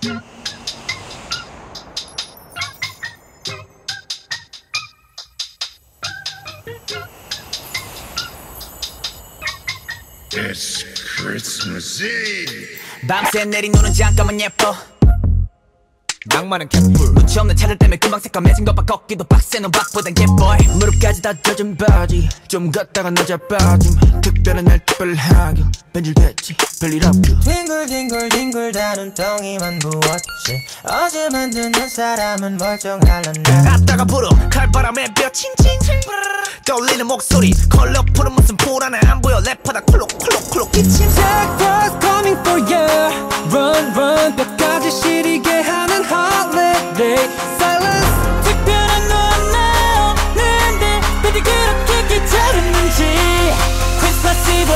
It's Christmas Eve. 밤새 내린 눈은 잠깐만 예뻐. 낭만은 갯불. 눈치 없는 차들 때문에 금방 새까매진 것봐. 걷기도 빡센 우박보단 예뻐. 무릎까지 다 젖은 바지 좀 걷다가 낮아 빠짐. 특별한 날 특별하게 변질됐지 별일 없고. 뒹굴뒹굴 다 눈덩이만 부었지. 어제 만드는 사람은 멀쩡할란데. 갔다가 불어 칼바람에 뼈 칭칭 떠올리는 목소리. 컬러풀은 무슨 불안해 안 보여. 랩하다 콜록콜록콜록 기침. Jack Frost coming for you. Run run 뼈까지 시리게 하는 holiday. Silence 특별한 건 나 없는데 근데 그렇게 기다렸는지. Christmas Eve.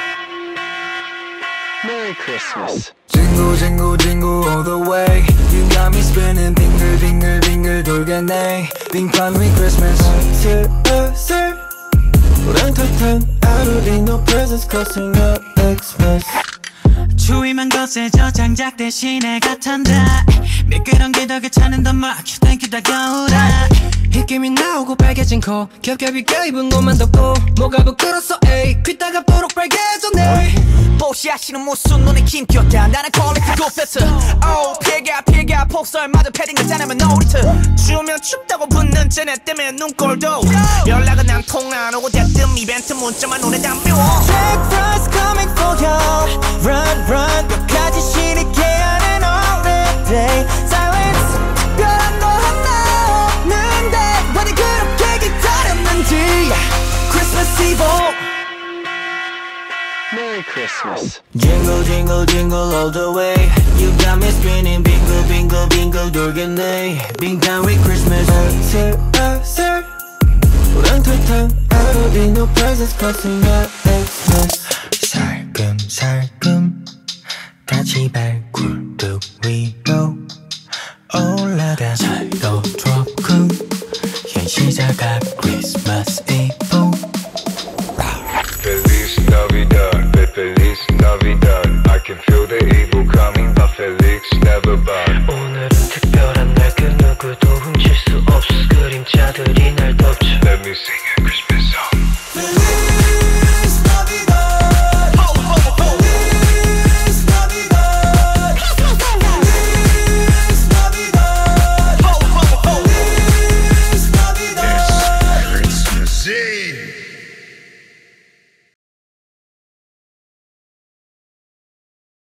Merry Christmas. Jingle jingle jingle all the way. You got me spinning 빙글 빙글 빙글 돌겠네. Think I'm with Christmas. 슬슬 우렁탕탕 I don't need no presents causing up Xmas. 추위만 거세져 장작 대신에 같한다. 미끄러운 게 더 괜찮은 더 much Thank you 다가오라. 힉김이 나오고 빨개진 코 겹겹이 껴입은 옷만 덮고 뭐가 부끄러웠어 에이 귀따가 보록 빨개졌네. 뽀시아씨는 무슨 눈에 김겼다. 나는 퀄리티 굿패스. Oh 피가 폭설마저 패딩을 짜내면 놀이트. 추우면 춥다고 붙는 쟤네 때문에 눈꼴도. 연락은 난 통 안 오고 대뜸 이벤트 문자만 눈에 담겨. Jack Frost coming for you. Run run 뼈까지 시리게 하는 holiday. Silence 특별한 거 하나 없는데 왜 그렇게 기다렸는지. Christmas Eve. Merry Christmas. Jingle jingle jingle all the way. You got me spinning bingle bingle bingle 돌겠네. 빙판 with Christmas. 슬슬 우렁탕탕 I don't need no presents causing up Xmas. 살금살금 같이 발굴뚝 위로 올라가. 살도 조금 현시자가 Christmas Eve. Feliz Navidad, Feliz Navidad. I can feel the